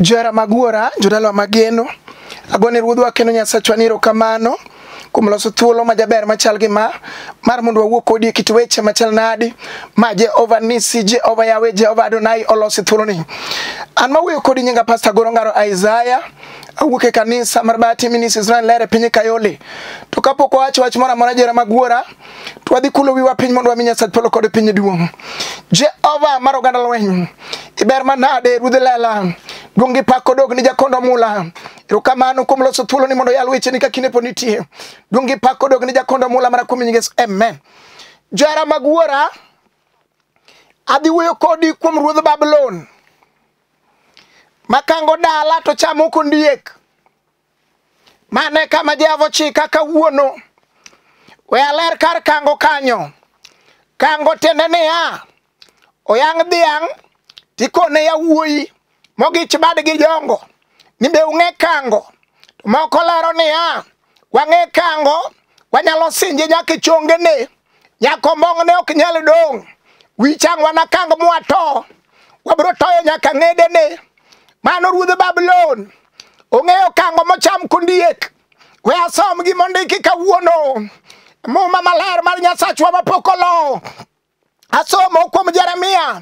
Jara magwora, jodalo mageno, agone ruodhwa kendo Nyasachwa ni erokamano kuom loso thuolo majaber machal gi mar mondo wawuo kodi e kit weche machal nadi ma Jehova Nisi, Jehova Yawe, Jehova Adonai olosi thuolo ni. An mawuoyo kodi nyinga Pastor Goro ngaro Isaiah, awuok e kanisa mar Bati Minis Israel lere piny Kayole. To kapok wacho wach moro amora Jara magwora, to wadhi kulo wiwa piny mondo wami Nyasach polo kod piny duong'. Jehova mar oganda lweny, iber manade ruodh lela, duong' pak kodog ni jakondo mula. Erokamano kuom loso thuolo ni mondo yal weche ni ka kinde po nitie. Duong' pak kodog ni jakondo mula mar kuom Yesu. Amen. Jara magwora, adhi wuoyo kodi kuom Ruodh Babulon. Makango Dala to chamo ondiek. Mane kama Jehova chika kawuono. We aler kar kango kanyo. Kango tende niya, oyang' dhiang' tikone yawuoyi mogich badgi jongo. Nimbe ung'e kango. Moko lero niya, wang'e kango, wanyalo sinje nyaka chongene. Nyaka ombong'ne ok nyal dong'. Wichang' wana kango mwato. Wabro toyo nyaka ng'edene. Mano Ruodh Babulon. Ong'eyo kango mocham ondiek. We asom gi mondiki kawuono. Muma maler mar Nyasachwa mapok olo. Asomo kuom Jeremia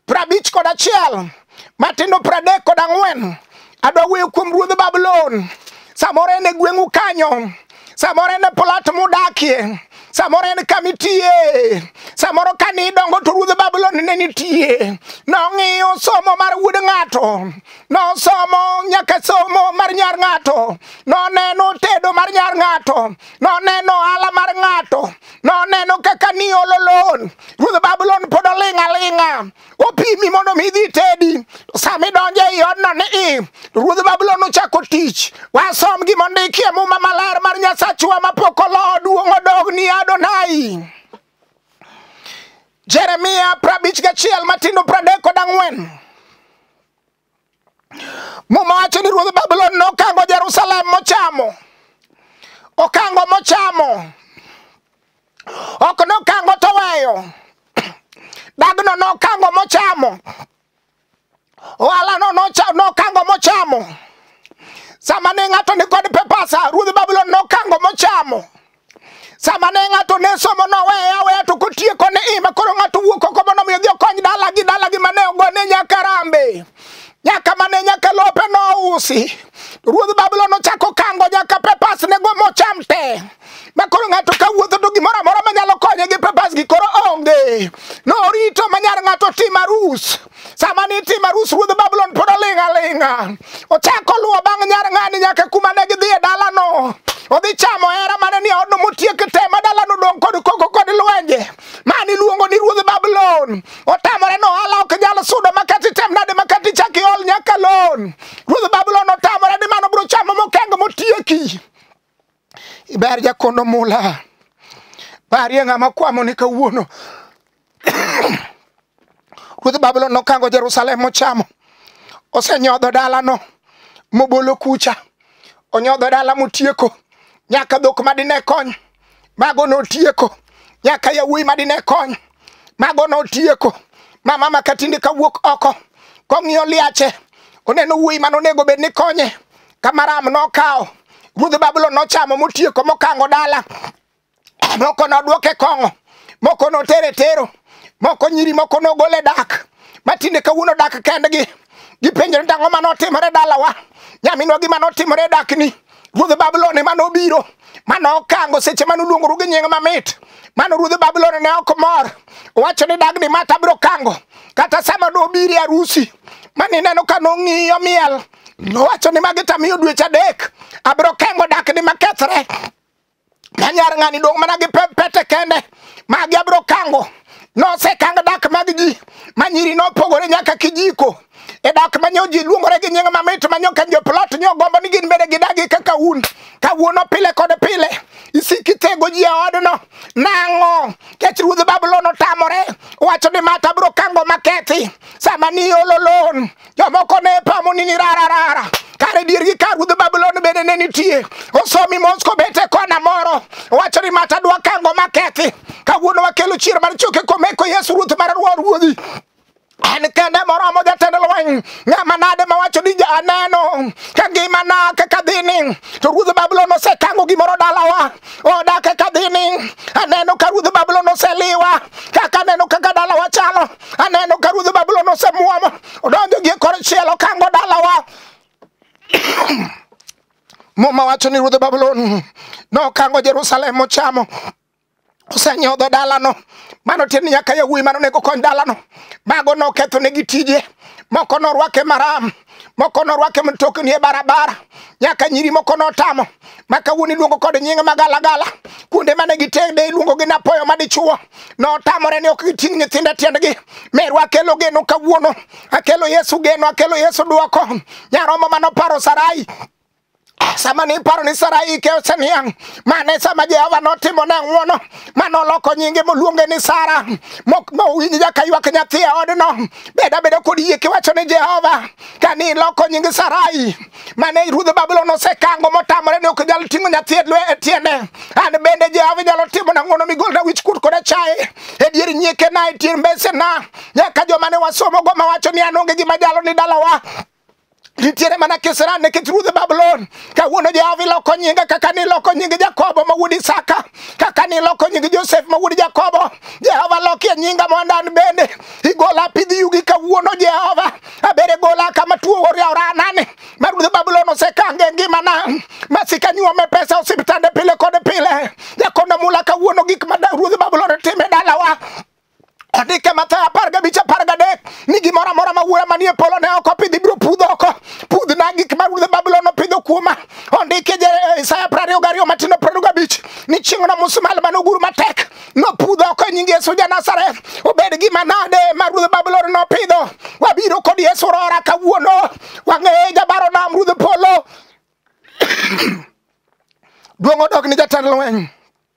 51 matindo 34. Adwa wuoyo kuom Ruodh Babulon. Samoro en e gweng'u kanyo. Samoro en e plot mudakie. Samoro en kamitie. Samoro kani dongo to Ruodh Babulon ne nitie. Nong'iyo somo mar wuod ng'ato. No somo nyaka somo mar nyar ng'ato. No neno tedo mar nyar ng'ato. No neno ala mar ng'ato. No neno kaka ni ololon. Ruodh Babulon pod oling'. Opimi mondo mi dhi tedi. Sami donje i odno ni Ruodh Babulon ochako tich. Wasom gi mondiki e muma maler mar Nyasachwa mapok olo duong' odog ni Adonai. Jeremia 51 matindo 34. Muma wacho ni Ruodh Babulon nokango Jerusalem mochamo. Okango mochamo. Ok nokango to weyo. Dagno nokango mochamo. Oala nokango mochamo. Sama ne ng'ato ni kod pepasa, Ruodh Babulon nokango mochamo. Sama ne ng'ato ne somo no weya to kotieko ne ima koro ng'ato wuok oko mondo mi odhi okony dalagi mane ogone nyaka rambe. Nyaka mane nyaka lope no usi. Ruodh Babulon ochako kango nyaka pepas ne go mocham te. Ma koro ng'ato ka wuotho to gimoro amora manyalo konye gi pepas gi koro onge. No rito manyar ng'ato timo arus. Sama ni timo arus Ruodh Babulon pod oling'. Ochako luwo bang' nyar ng'ani nyaka kuma ne gidhi e dalano. Odhi chamo hera mane ni odno motiek te ma dalano dong' kod koko kod lwenje. Mani luongo ni Ruodh Babulon. Otamore no hala ok nyalo sudo makati tem nade makati chaki ol nyaka lon. Ruodh Babulon otamore ni mano bro chamo mokengo motieki. Iber jakondo mula. Bari ng'ama kwamo ni kawuono. Ruodh Babulon nokango Jerusalem mochamo. Osenyodho dalano. Mobolo kucha. Onyodho dala motieko. Nyaka dhok madine kony. Mago notieko. Nyaka yawuoyi madine kony. Mago notieko. Mama makatinde kawuok oko. Kong'iyo liache. Oneno wuoyi manonego bed ni konye. Kamaram nokawo. Ruodh Babulon nochamo motieko mokango dala. Moko nodwoke kong'o. Moko notere tero. Moko nyiri moko nogole dak. Matinde kawuono dak kendgi. Gipenjore tang'o manotimore dalawa. Nyaminwa gi manotimore dak ni. Ruodh Babulon mano biro. Mano kango seche mano luongo gi nying mamit. Mano Ruodh Babulon ne ok mor. Wacho ni dagni mata biro kango. Kata sama do biri arusi. Mani neno ka nong'iyo miel. Nowacho ni magi tamiyo dweche 3. Abiro kango dak ni makethre. Nyar ng'ani dong' mana gi pete kende. Magi abiro kango. No se kango dak mag ji. Manyiri no pogore nyaka kijiko. E dak manyo ji luongore gi nying mamit manyo ka jo plot nyo gombo ni gin bede gidagi kaka un. Kawuono pile kod pile. Isiki tego ji odno. Nang'o. Kech Ruodh Babulon otamore. Wacho ni mata bro kango makethi. Sama ni ololon. Jomoko ne pamo ni rara. Kare dirgi ka Ruodh Babulon bede ne nitie. Osomi Mosko bete kona moro. Wacho ni mata dwa kango makethi. Kawuono wakelo chiro mar choke komeko Yesu Ruoth mar ruodhi. En kende moromo jatend lweny. ng'ama nade mawacho ni aneno ka ngimana kaka dhini to Ruodh Babulon osekango gimoro dalawa odake ka dhini aneno ka Ruodh Babulon oseliwa kaka aneno kaka dalawa chalo aneno ka Ruodh Babulon osemuomo odonjo gi kor chielo kango dalawa Moma wacho ni Ruodh Babulon nokango Jerusalem mochamo Osenyodho dalano mano tieni nyaka yawuowi mano nego kony dalano mago noketho negi tije moko norwake maram moko norwake mtokni e barabara nyaka nyiri moko notamo maka wuoni luongo kod nying magalagala kuonde mane gitede iluongo gi napoyo madichuo notamore ni ok giting' nyithinde tiendgi merwa akelo geno kawuono akelo Yesu geno akelo Yesu duoko nyaromo manoparo Sarai sama ni paro ni Sarai ke oseniang mane sama Jehova notimo ne ng'wono manoloko nyinge moluonge ni Sara mowinj jaka ywak nyathi e odno beda kod yie kiwacho ni Jehova kani loko nying Sarai mane Ruodh Babulon osekango motamore ni ok nyal ting'o nyathi e tiende an bende Jehova nyalo timo na ng'wono migolna wich kuot kod chaye e dier nyieke na e tier mbese na nyaka joma ne wasomo go mawacho ni an onge gima jalo ni dalawa nitiere mana kisran ne kit Ruodh Babulon kawuono Jehova loko nyinga kaka ni loko nying Jakobo ma wuod Isaka kaka ni loko nying Joseph ma wuod Jakobo Jehova lokie nyinga mondo an bende igola pidhi yugi kawuono Jehova abere gola kama tuo ora nane ma Ruodh Babulon osekange ngimana masika nyuome pesa osiptande pile kod pile jakondo mula kawuono gik ma Ruodh Babulon time dalawa Odike Mathayo 15:13 ni gimoro amora ma wuora manie polo ne oko pidhi biro pudho oko pudhna gik ma Ruodh Babulon opidho kuoma ondike Isaya 22:25 ni chieng'no musmal manoguru matek no pudho oko nying Yesu ja-Nazareth obed gima nade ma Ruodh Babulon nopidho wabiro kod Yesu rora kawuono wang'e jabaro nam Ruodh Polo duong' odog ni jatend lweny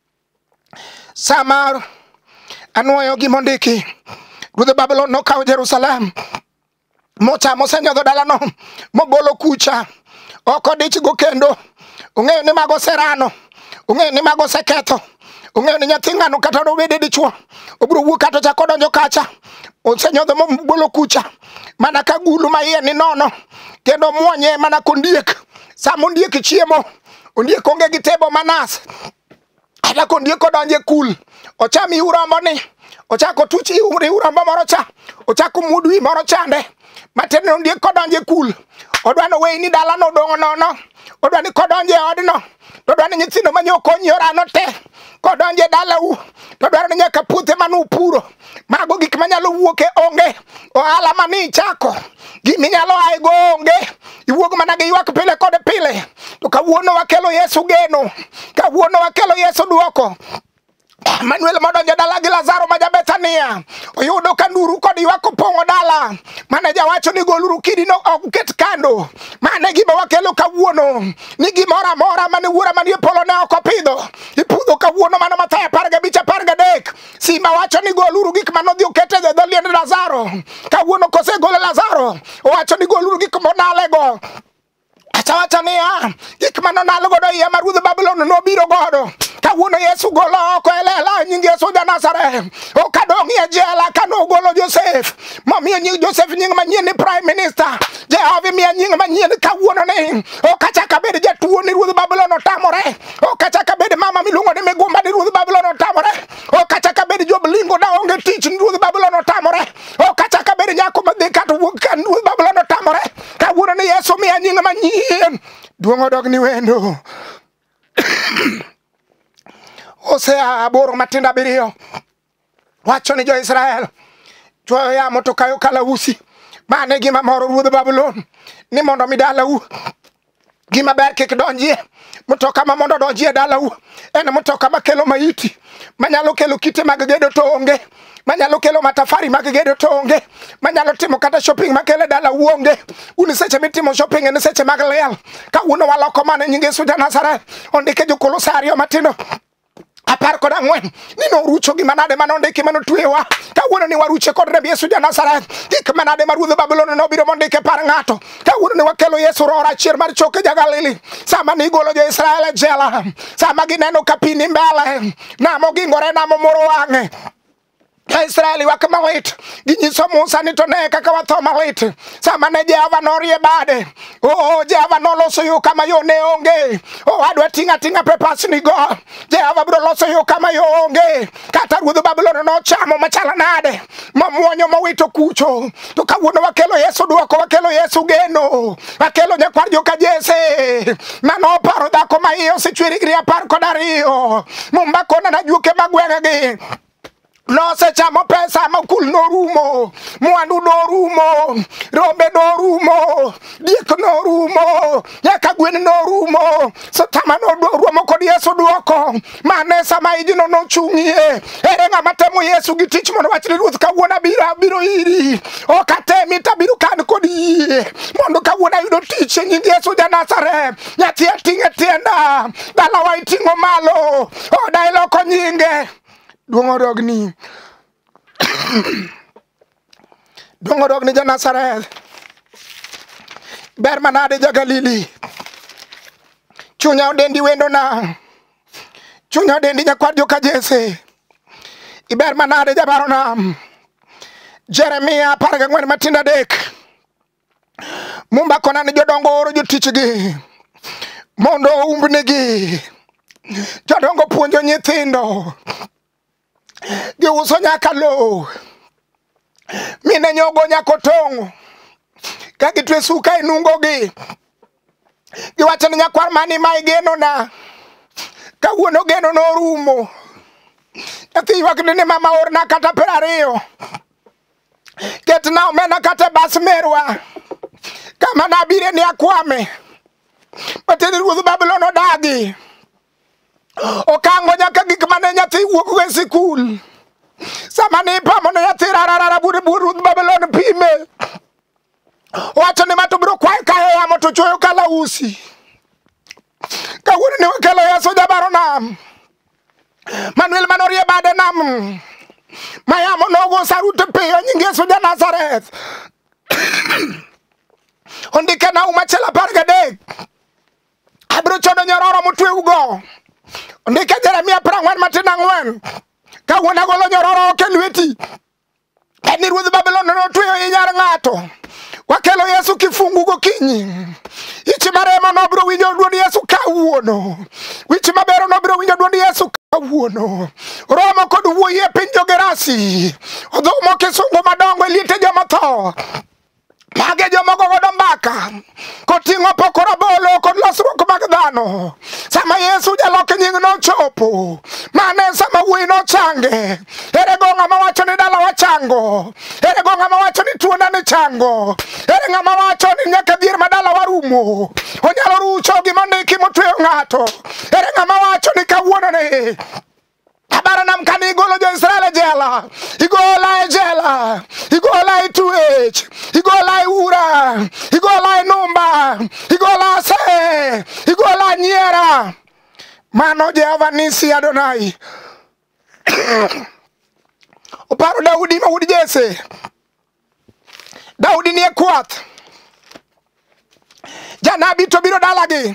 Samar Anuoyo gimondiki Ruodh Babulon nokawo Jerusalem mochamo Osenyodho dalano mobolo kucha oko dich go kendo ong'eyo ni mago serano ong'eyo ni mago seketho ong'eyo ni nyathi ng'ano kata nobede dichuo obiro wuok kata chako donjo kacha Osenyodho mobolo kucha mana ka agulu ma iye ni nono kendo omwonye mana kondiek sama ondiek chiemo ondiek onge gi tebo manas ata kondiek odonje kul ochami urombo ni ochako tuchi urombo moro cha ochako mudwi moro chande matene ondiek kodonje kul odwano wei ni dalano dongo nono odwani kodonje odno odwani nyithindo manyokonyi orano te kodonje dalau odwaro ni nyaka puothe manu puro mago gik manyalo wuoke onge ohala mani chako giminyalo aigo onge iwuog mana gi ywak pile kod pile to kawuono wakelo Yesu geno kawuono wakelo Yesu duoko Manuel modonjo dala gi Lazaro ma Bethania oyudo ka nduru kod ywak opong'o dala mane jawacho ni goluru kidi no oket kando mane gima wakelo kawuono ni gimoro amora mane wuora manie polo ne ok opidho ipudho kawuono mano Mathayo 15:13 Simba wacho ni goluru gik manodhi okete e dho liend Lazaro kawuono kosegolo Lazaro owacho ni goluru gik monalego achawacha niya gik manonalgo do iya ma Ruodh Babulon nobiro godo kawuono Yesu golo oko elela nying Yesu ja-Nazareth okadong' e jela kanogolo Joseph momiyo nying Joseph nying manyien ni prime minister Jehova miya nying manyien kawuono ni okachaka bed jatuo ni Ruodh Babulon otamore okachaka bed mama miluongo ni Migumba ni Ruodh Babulon otamore okachaka bed joblingo da onge tich ni Ruodh Babulon otamore okachaka bed nyako madhi kata wuok kan Ruodh Babulon otamore kawuono ni Yesu miya nying manyien duong' odog ni wendo Hosea 8:7 wacho ni jo-Israel chwoyo yamo to kayo kalausi mane gima moro Ruodh Babulon ni mondo mi dalau gima ber kik donjie mutoka ma mondo donjie dalau en mutoka makelo maiti manyalo kelo kite mag gedo to onge manyalo kelo matafari mag gedo to onge manyalo timo kata shopping makele dala uonge uni seche mitimo shopping en seche mag liel ka uno waloko mane nyinge Yesu ja-Nazareth ondike jo-Kolosario matindo 14 ni norucho gima nade manondiki manotwewa kawuono ni waruche kod Remb Yesu ja-Nazareth gik manade ma Ruodh Babulon nobiro mondike par ng'ato kawuono ni wakelo Yesu rora achiel mar choke ja-Galili sama ni golo jo-Israel e jela sama gineno ka pi ni mbele namo gingore namo moro wang'e Israeli wakamalit ginyiso Musa ni to ne kaka watho malit sama ne Jehova norie bade Jehova noloso yo kama yo ne onge adwa tinga pepas ni go Jehova bro loso yo kama yo onge kata Ruodh Babulon no chamo machala nade mamwonyo mowito kucho to kawuono wakelo Yesu duoko wakelo Yesu geno wakelo nyakwar joka Jese mano paro dhako ma iyo sechwiri gri 12 mumbakona na juke magwengegi no se chamo pesa makul no rumo mwandu no rumo rombe no rumo diek no rumo nyaka gwen no rumo satama no rumo kod Yesu duoko mane sama ijino no chungie ere ng'ama temo Yesu gi tich mondo wachni Ruoth kawuono biro iri okatemi tabiro kan kod yie mondo kawuono ayudo tich e nying Yesu ja Nazareth nyathi ating'e tienda dalawa iting'o malo oda iloko nyinge Dongo rogni ja Nazareth ber manade ja Galili chunya odendi wendo na chunya odendi nyakwar joka Jese iber manade ja Baronam Jeremia 14 matinda dek mumba kona ni jodongo oro jotichgi mondo umbnegi jodongo puonjo nyithindo giuso nyaka lo mine nyogo nyako tongo ka gitwe suka inungo gi giwacho ni nyakwar mani mai geno na kawuono geno no rumo nyathi wakni ni mama orna kata 20 ketna omena kata bas merwa kama nabire ni akwame bateni Ruodh Babulon odagi okango nyaka gik mane nyathi wuok e sikul sama ni pamo ne nyathi rarara buru Ruodh Babulon pime wacho ni mato biro kwayo kayo yamo to choyo kala usi kawuono ni wakelo Yesu ja Baronam Manuel manorie bade nam mayamo nogo sarute peyo nying Yesu ja Nazareth ondike na umachela 13 abiro chodo nyororo mutwe ugo ondike Jeremia 40:4 kawuono golo nyororo ke lweti eni Ruodh Babulon no tweyo inyar ng'ato wakelo Yesu kifungu gokinyi ichi maremo no biro winjo duond Yesu kawuono wichi mabero no biro winjo duond Yesu kawuono romo kod wuoyi e piny Jogerasi odhomo kisungu madongo liete joma tho mage joma gogo mbaka koting'o pokora bolo kod losruok mag dhano sama Yesu jaloke nying no chopo mane sama wuoyi no change ere go ng'ama wacho ni dala wachango ere go ng'ama wacho ni tuona ni chango ere ng'ama wacho ni nyaka dhier madala warumo onyalo rucho gima ndiki motweyo ng'ato ere ng'ama wacho ni kawuono ni Baronam kan igolo jo Israel jela igola e jela igola e tuech igola e ura igola e numba igola se igola nyiera mano Jehova Nisi Adonai oparo Daudi ma wud Jese Daudi ni e kwath janabi to biro dalagi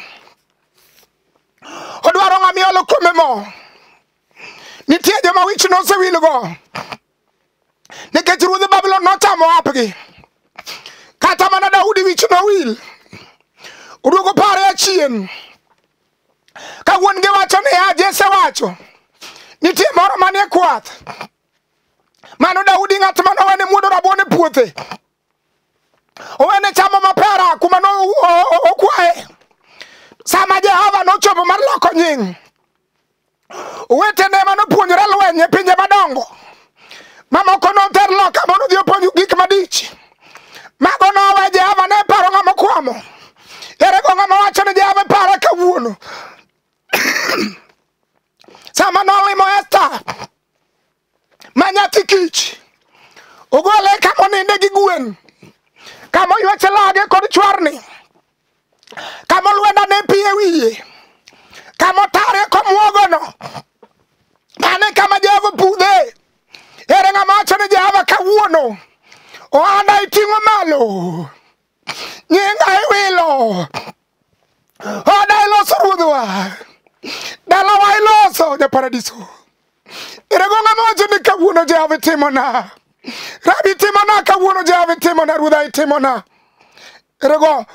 odwaro ng'ama iolo kuome mo nitie joma wich no sewilgo nikech Ruodh Babulon nochamo apgi kata mana Daudi wich no wil uduogo pare achien ka wuon gi wacho ni Jese wacho nitie moro manie kwath mano Daudi ng'at mano wene muodo rabuon e puothe owene chamo mapera kuma no okwaye sama Jehova nochopo mar loko nying wetene manopuonjore lweny e pinje madongo mamoko noter loka mondo dhi opuonj gik madich mago nowe Jehova ne paro ng'ama kwamo ere go ng'ama wacho ni Jehova para kawuono sama nolimo Esta ma nyathi kich ogole kama oninde gi gwen kama oyweche lage kod chwarni kama olwenda ne pi e wiye kama otare komwogono mane kama Jehova pudhe ere ng'ama wacho ni Jehova kawuono ohanda iting'o malo nyinga iwilo oda iloso ruodhwa dalawa iloso ja paradiso Irego ng'amocho ni kawuono Jehova timona. Rabi timona kawuono Jehova timona, Ruodha timona. Irego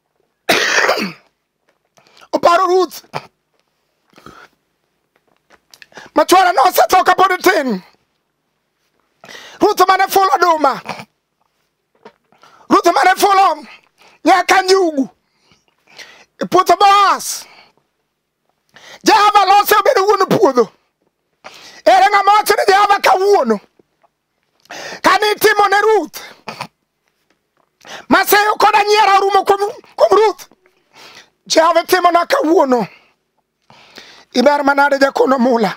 oparo Ruth. Machwara no osetho kapod tin. Ruth mane full oduma. Ruth mane full nyaka njugu. E puotho Boaz. Jehova lose obedo wuon puodho. Ere ng'ama wacho ni Jehova kawuono kane itimo ne Ruth maseyo koda nyiero orumo kuom Ruth. Jehova timona kawuono. Iber manade jakono mula.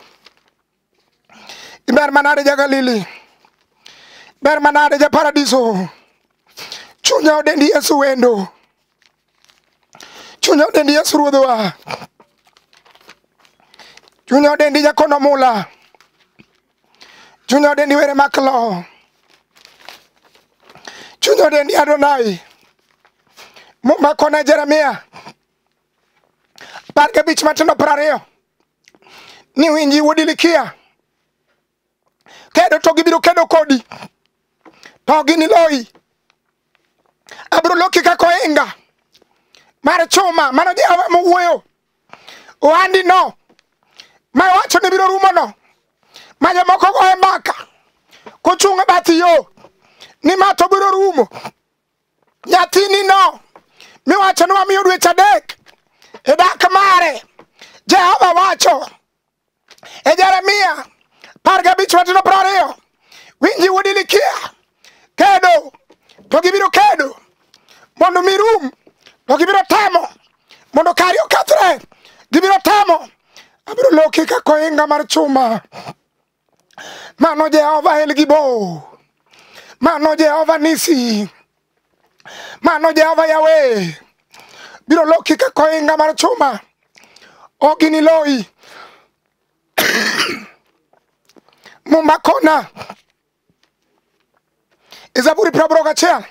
Iber manade jagalili. Ber manade ja paradiso. Chunya odendi Yesu wendo. Chunya odendi Yesu ruodhwa. Chunya odendi jakono mula. Chunya odendi were maklo. Chunya odendi Adonai. Makona Jeremia. Parke bich matino 20. Ni winji wodilikia. Kedo to gibiro kedo kodi. To gini loi. Abro loki ka koinga. Mar chuma mano Jehova mowuoyo. Oandi no. Ma wacho ni biro rumo no. Ma jomoko goe mbaka. Kochunga bathi yo. Ni ma to biro rumo. Nyathini no. Mi wacho ni wamiyo dweche 3. E dak mare. Jehova wacho. E Jeremia. Parga bich matino 20. Winji wodilikia. Kedo. To gibiro kedo. Mondo mirum. To gibiro temo. Mondo kari okethre. Gibiro temo. Abiro loki ka koinga mar chuma. Mano Jehova El Gibo. Mano Jehova Nisi. Mano Jehova Yahweh. Biro loki ka koinga mar chuma. Ogini loi. Mumakona. Zaburi 81.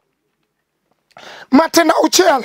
Matena uchiel.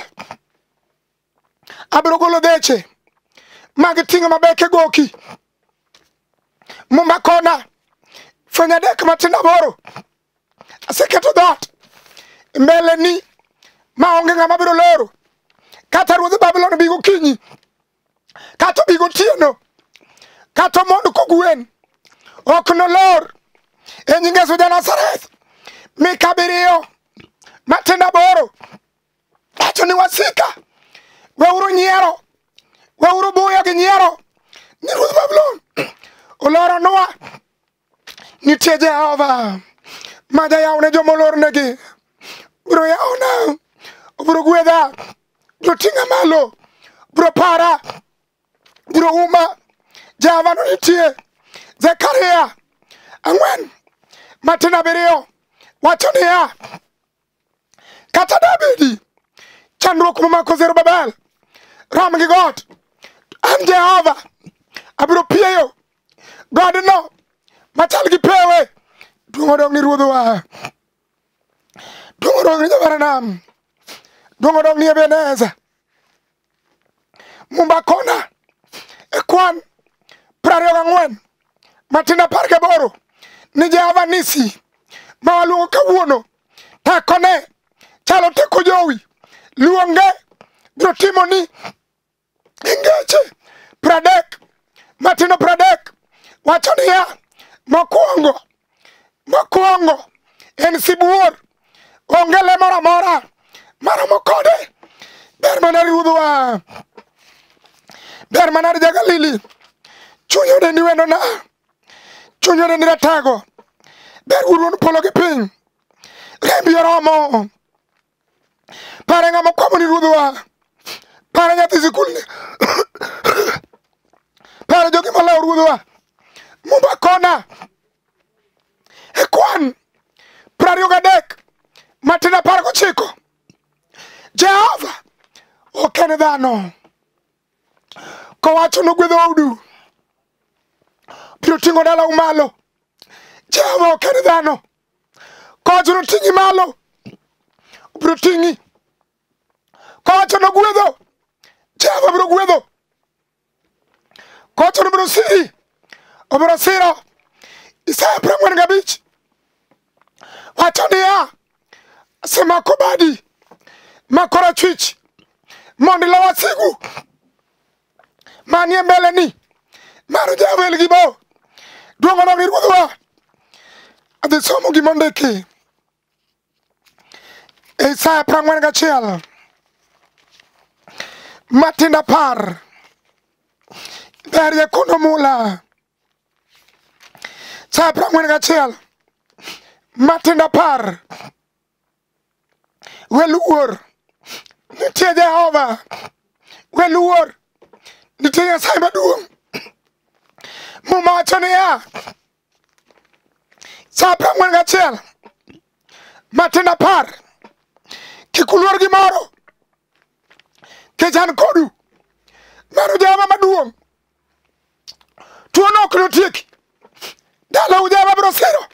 Abiro golo deche. Mag tinga mabeke goki. Mumakona. Fanya dek matena 8. Aseketo dot. Mbele ni. Maonge ng'ama biro loro. Kata Ruodh Babulon bigo kinyi. Kata bigo tieno. Kata mondo kogwen. Ok no lor. E nying Yesu ja Nazareth. Mikabirio. Matenda 8. Wacho ni wasika. Weuru nyiero. Weuru buya gi nyiero. Ni Ruodh Babulon. Oloro noa. Nitie Jehova. Maja yaune jomolor negi. Bro yauna. Bro gwedha. Bro tinga malo. Bro para. Bro uma. Jehova no nitie. Zekaria. 4. Matenda 7. Wacho niya. Kata David. Chandruok momako Zerubabel. Ram gi got. An Jehova. Abiro pieyo. God no. Machal gi pewe. Duong' odong' ni Ruodhwa. Duong' odong' ni Jabaranam. Duong' odong' ni Ebeneza. Mumbakona. Ekwan. 24. Matenda 18. Ni Jehova Nisi. Mawaluongo kawuono. Takone. Chalo teko jowi. Luonge. Biro timo ni. Ingeche. 30. Matino 30. Wacho niya. Mokwongo. En sibuor. Onge le moro amora. Maromo kode. Ber mana Ruodhwa. Ber mana jagalili. Chunyo dendi wendo na. Chunyo dendi ratago. Ber uruon polo gi piny. Rembi oromo. Pare ng'ama kwamo ni Ruodhwa. Pare nyathi sikul ni. Pare jogi malaw Ruodhwa. Mumbakona. Ekwan. 23. Matenda 19. Jehova. Ok en dhano. Kowacho nogwedho udu. Biro ting'o dala umalo. Jehova ok en dhano. Kowacho noting'i malo. Biro ting'i. Kowacho nogwedho. Jehova biro gwedho. Kowacho nobiro siri. obiro siro Isaya 45 wacho niya asemako badi makora chwich mondo ilo wasigu manie mbele ni maro javel gibo duongo no gi ruodhwa adhi somo gimondiki Isaya 41 matinda par Berie kuno mula Isaya 41 matinda par weluor nitie Jehova weluor nitie Nyasaye maduong' mumacho niya Isaya 41 matinda par kik uluor gimoro kech an kodu maro Jehova maduong' tuono ok notieki dalau Jehova biro siro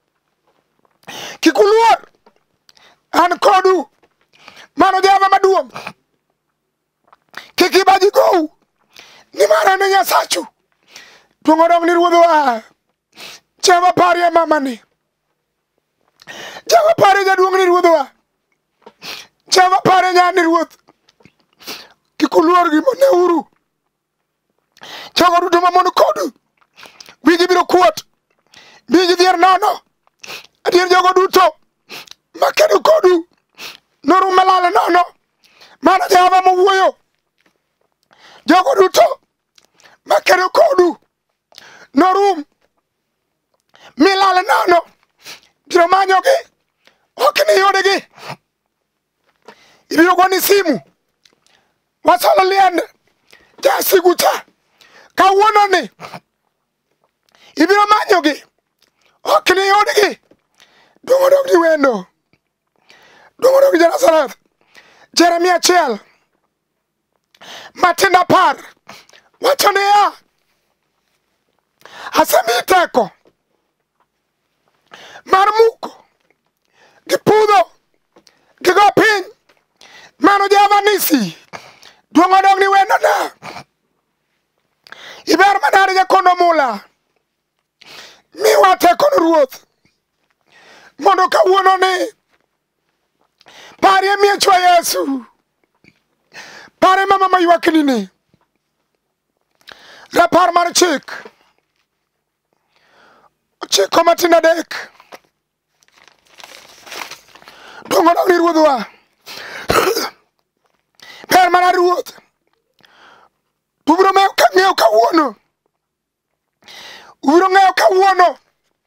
kik uluor an kodu mano Jehova maduong' kik ibaji gou nimar an Nyasachu duong' odong ni ruodhwa Jehova parie mamani Jehova parie jaduong' ni ruodhwa Jehova parie nyani ruoth kik uluor gimoneuru jogo duto mamon kodu wigi biro kuot bigi dhier nono adier jogo duto makedo kodu norum malal nono mano Jehova mowuoyo jogo duto makedo kodu norum milal nono biro manyogi ok ni yudgi ibiro goni simu wasolo liend jasigu cha kawuono ni ibiro manyogi ok ni yudgi duong' odog ni wendo duong' odog Jerusalem Jeremia 1 matinda par wacho niya asemi teko mar muko gi pudho gi go piny mano Jehova nisi duong' odog ni wendo na iber manade jakono mula miwa tekono ruoth mondo kawuono ni parie miechwa Yesu pare mama maywakni ni rapar mar chik chiko matinda dek duong' odog ni ruodhwa ber mana ruoth ubiro ng'eyo kawuono ubiro ng'eyo kawuono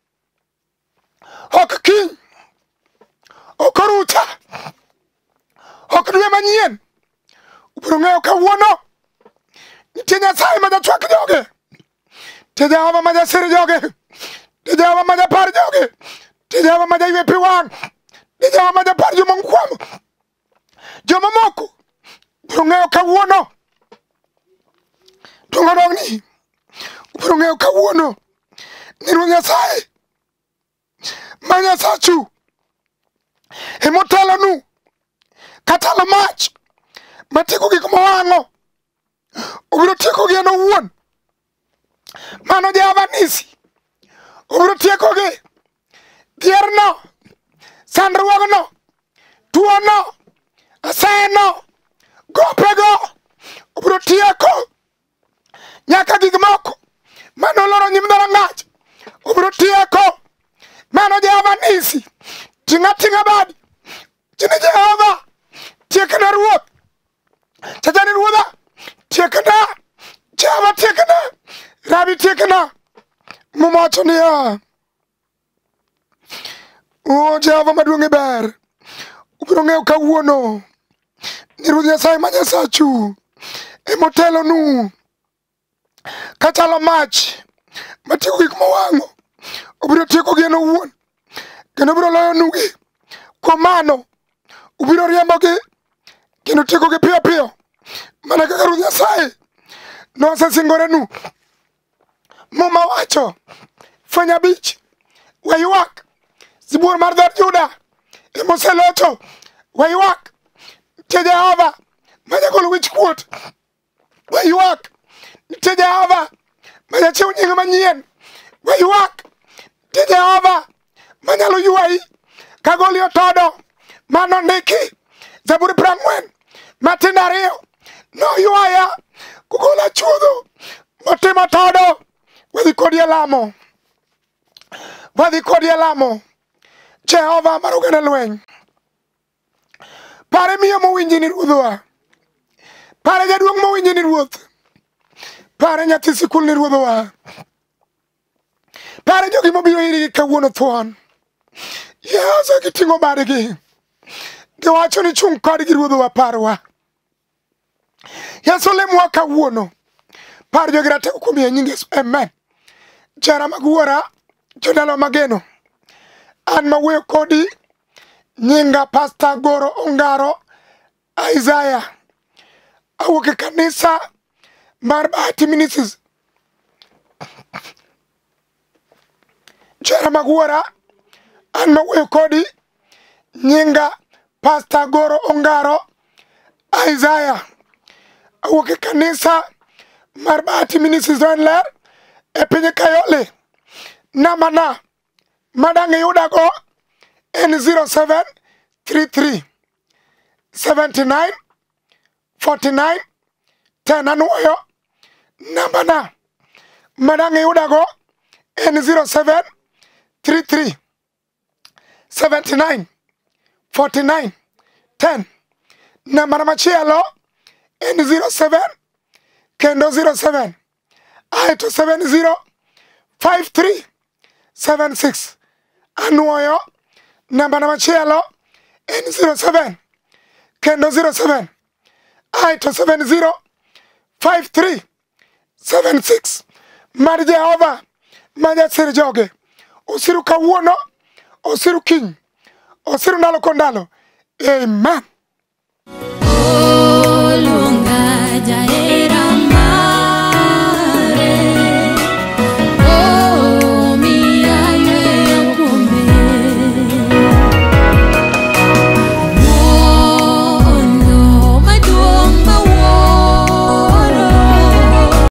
ok kiny ok orucha ok dwe manyien ubiro ng'eyo kawuono nitie Nyasaye ma jachwak joge nitie Jehova ma jasir joge nitie Jehova ma japar joge nitie Jehova ma jaywe pi wang' nitie Jehova ma japar joma kwamo joma moko ubiro ng'eyo kawuono duong' odog ni ubiro ng'eyo kawuono ni Ruoth Nyasaye ma Nyasachu emotelonu katalo mach matieko gik mowang'o obiro tiekogi en owuon mano Jehova nisi obiro tiekogi dhierno sandruogno tuono aseno gopego obiro tieko nyaka gik moko mano loro nyim dhorang'ach obiro tieko mano Jehova nisi ting'a badi tini Jehova tiekna ruoth chachani ruodha tiekna Jehova tiekna rabi tiekna mumacho niya o Jehova maduong' ber ubiro ng'eyo kawuono ni Ruoth Nyasaye ma Nyasachu emotelonu kachalo mach matieko gik mowang'o obiro tiekogi en owuon kendo obiro loyonugi kuom mano ubiro riembogi kendo tiekogi piyo piyo mana kaka Ruoth Nyasaye nosesingorenu muma wacho fweny 5 waywak sibuor mar dhood Juda emoselocho waywak nitie Jehova ma jagolo wich kuot waywak nitie Jehova ma jachiw nying manyien wayuak ti Jehova manyalo yuayi kagoli otodo mano ndiki Zaburi 40 matindo 2 noywaya kugola chuodho motimo todo. Wadhi kodi e lamo Jehova mar oganda lweny. Pare miyo mowinji ni ruodhwa, pare jaduong' mowinji ni ruoth, pare nyathi sikul ni ruodhwa, pare jogi mobiro iri kawuono thuon. Yeso giting'o badgi giwacho ni chung' kodgi ruodhwa parwa. Yesu lemwa kawuono par jogi ratego kuom nying Yesu. Amen. Jara mag wuora jodalo mageno, an mawuoyo kodi nyinga Pastor Goro Ongaro Isaiah, awuok e kanisa mar Bahati Ministries. Jara mag wuora, an mawuoyo kodi nyinga Pastor Goro Ongaro Isaiah, awuok e kanisa mar Bahati Ministries Ler e piny Kayole. Namana madang' yudago en 0733 79 49 10. Anuoyo nambana madang' yudago en 0733 79 49 10. Nambana machielo en 07 kendo 07 aeto 70 53 76. Anuoyo nambana machielo en 07 kendo 07 aeto 70 53 76. Mar Jehova majasir joge osiru kawuono, osiru kiny, osiru ndalo kondalo. Amen.